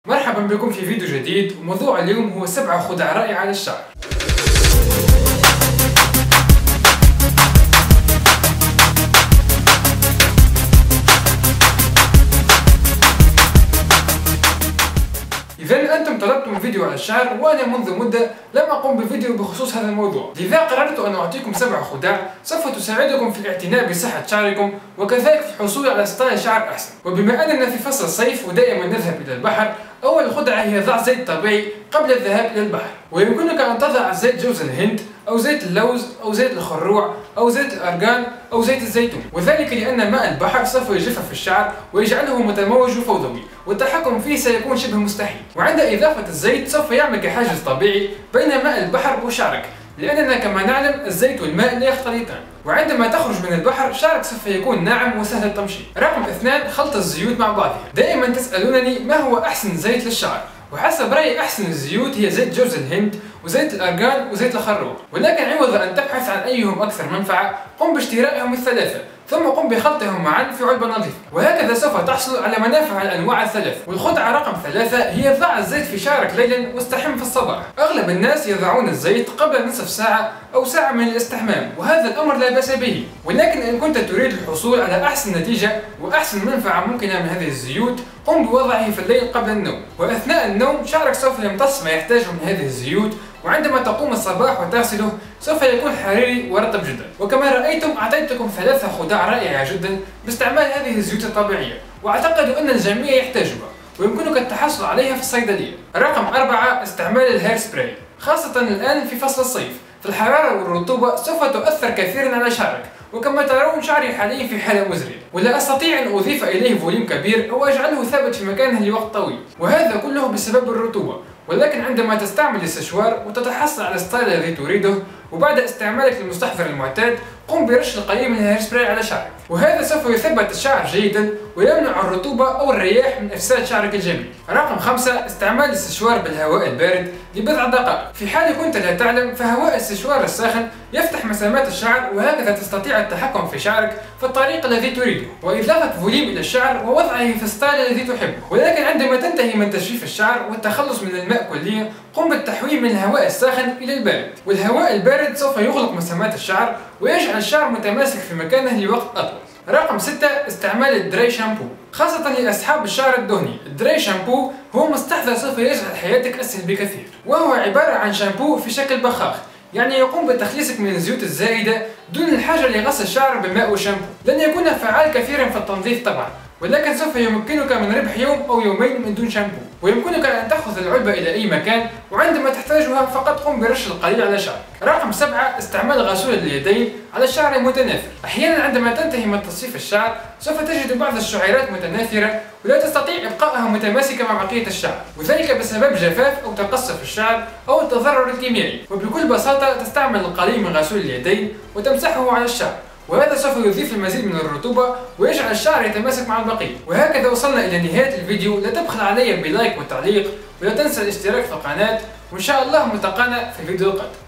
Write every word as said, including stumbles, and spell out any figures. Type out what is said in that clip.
مرحبا بكم في فيديو جديد، وموضوع اليوم هو سبع خدع رائعة للشعر. إذا أنتم طلبتم فيديو على الشعر، وأنا منذ مدة لم أقم بفيديو بخصوص هذا الموضوع، لذا قررت أن أعطيكم سبع خدع سوف تساعدكم في الاعتناء بصحة شعركم وكذلك في الحصول على ستايل شعر أحسن. وبما أننا في فصل الصيف ودائما نذهب إلى البحر، أول خدعة هي ضع زيت طبيعي قبل الذهاب إلى البحر، ويمكنك أن تضع زيت جوز الهند أو زيت اللوز أو زيت الخروع أو زيت الأرغان أو زيت الزيتون، وذلك لأن ماء البحر سوف يجفف الشعر ويجعله متموج وفوضوي، والتحكم فيه سيكون شبه مستحيل. وعند إضافة الزيت سوف يعمل كحاجز طبيعي بين ماء البحر وشعرك، لأننا كما نعلم الزيت والماء لا يختلطان، وعندما تخرج من البحر شعرك سوف يكون ناعم وسهل التمشيط. رقم اثنان، خلط الزيوت مع بعضها. دائما تسألونني ما هو أحسن زيت للشعر، وحسب رأيي أحسن الزيوت هي زيت جوز الهند وزيت الأرغان وزيت الخروع، ولكن عوض أن تبحث عن أيهم أكثر منفعة قم باشترائهم الثلاثة ثم قم بخلطهم معا في علبة نظيفة، وهكذا سوف تحصل على منافع الأنواع الثلاث. والخدعة رقم ثلاثة هي ضع الزيت في شعرك ليلا واستحم في الصباح. أغلب الناس يضعون الزيت قبل نصف ساعة أو ساعة من الاستحمام، وهذا الأمر لا بأس به، ولكن إن كنت تريد الحصول على أحسن نتيجة وأحسن منفعة ممكنة من هذه الزيوت قم بوضعه في الليل قبل النوم، وأثناء النوم شعرك سوف يمتص ما يحتاجه من هذه الزيوت، وعندما تقوم الصباح وتغسله سوف يكون حريري ورطب جدا. وكما رأيتم أعطيتكم ثلاثة خدع رائعة جدا باستعمال هذه الزيوت الطبيعية، وأعتقد أن الجميع يحتاجها ويمكنك التحصل عليها في الصيدلية. رقم أربعة، استعمال الهير سبراي، خاصة الآن في فصل الصيف، فالحرارة والرطوبة سوف تؤثر كثيرا على شعرك، وكما ترون شعري حاليا في حالة مزرية، ولا أستطيع أن أضيف إليه فوليوم كبير أو أجعله ثابت في مكانه لوقت طويل، وهذا كله بسبب الرطوبة. ولكن عندما تستعمل السشوار وتتحصل على الستايل الذي تريده، وبعد استعمالك للمستحضر المعتاد قم برش القليل من الهير سبراي على شعرك، وهذا سوف يثبت الشعر جيدا ويمنع الرطوبة أو الرياح من إفساد شعرك الجميل. رقم خمسة، استعمال السشوار بالهواء البارد لبضع دقائق. في حال كنت لا تعلم فهواء السشوار الساخن يفتح مسامات الشعر، وهكذا تستطيع التحكم في شعرك في الطريق الذي تريده، وإضافة فوليوم إلى الشعر ووضعه في الستايل الذي تحبه. ولكن عندما تنتهي من تجفيف الشعر والتخلص من الماء كليا قم بالتحويل من الهواء الساخن إلى البارد، والهواء البارد سوف يغلق مسامات الشعر ويجعل الشعر متماسك في مكانه لوقت أطول. رقم ستة، استعمال الدراي شامبو، خاصة لأصحاب الشعر الدهني. الدراي شامبو هو مستحضر سوف يجعل حياتك أسهل بكثير، وهو عبارة عن شامبو في شكل بخاخ، يعني يقوم بتخليصك من الزيوت الزائدة دون الحاجة لغسل الشعر بالماء والشامبو. لن يكون فعال كثيرا في التنظيف طبعا، ولكن سوف يمكنك من ربح يوم أو يومين من دون شامبو، ويمكنك أن تأخذ العلبة إلى أي مكان، وعندما تحتاجها فقط قم برش القليل على شعرك. رقم سبعة، استعمال غسول اليدين على الشعر المتناثر. أحيانا عندما تنتهي من تصفيف الشعر سوف تجد بعض الشعيرات متناثرة ولا تستطيع إبقائها متماسكة مع بقية الشعر، وذلك بسبب جفاف أو تقصف الشعر أو التضرر الكيميائي. وبكل بساطة تستعمل القليل من غسول اليدين وتمسحه على الشعر، وهذا سوف يضيف المزيد من الرطوبة ويجعل الشعر يتماسك مع البقية. وهكذا وصلنا إلى نهاية الفيديو. لا تبخل علي بلايك وتعليق، ولا تنسى الاشتراك في القناة، وإن شاء الله ملتقانا في الفيديو القادم.